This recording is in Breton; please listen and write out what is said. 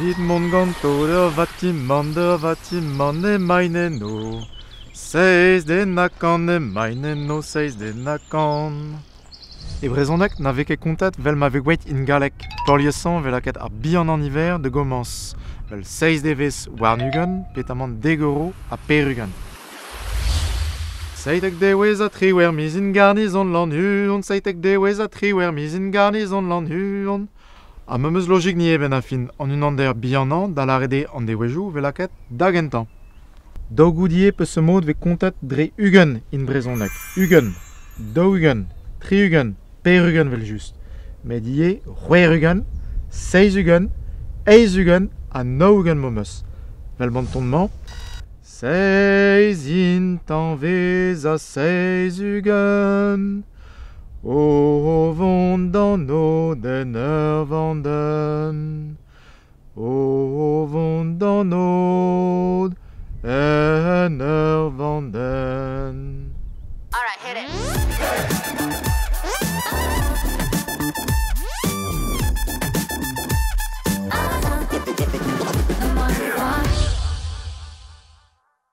Vid mon ganto de vatiman ne meine no. Seis de nakan ne meine no, seis de nakan. E brezhoneg na veke kontat vel ma vegweit in galek. Porliesan vel aket ar bihan an hiver de gomans. Vel 6 devez warnugen, petamant 10 euro a perugen. Seitek dewez a triwer miz in garnizon lan huon, seitek dewez a triwer miz in garnizon lan huon. A memeus logik ni eben a fin an un an der bihanan da larede an dewezhou vel aket dagentan. Daogoudie peus se mod ve kontat dre ugen in brezhoneg. Ugen, daougen, triugen, perugen vel just. Met ie c'hwer-ugen, 6 ugen, 11 ugen a 9 ugen memeus. Vel bantonnement. 6 intan vez a 6 ugen. O vont dan o den ur vanden. O vont dan o den ur vanden. All right, hit it.